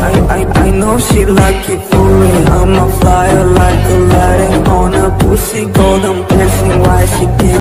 I know she like it for me. I'm a flyer like Aladdin on a pussy golden blessing. Why she can't